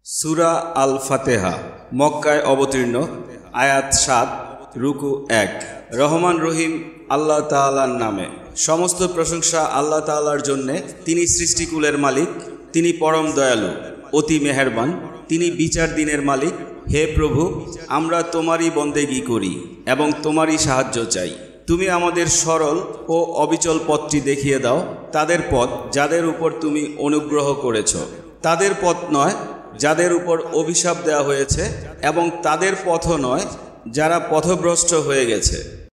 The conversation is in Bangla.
সূরা আল ফাতেহা মক্কায় অবতীর্ণ। আয়াত ৭, রুকু ১। রহমান রহিম আল্লাহ তাআলার নামে। সমস্ত প্রশংসা আল্লাহ তাআলার জন্যে। তিনি সৃষ্টিকুলের মালিক, তিনি পরম দয়ালু, অতি মেহেরবান, তিনি বিচার দিনের মালিক। হে প্রভু, আমরা তোমারই বন্দেগী করি এবং তোমারই সাহায্য চাই। তুমি আমাদের সরল ও অবিচল পথটি দেখিয়ে দাও, তাদের পথ যাদের উপর তুমি অনুগ্রহ করেছ, তাদের পথ নয় যাদের উপর অভিশাপ দেওয়া হয়েছে, এবং তাদের পথও নয় যারা পথভ্রষ্ট হয়ে গেছে।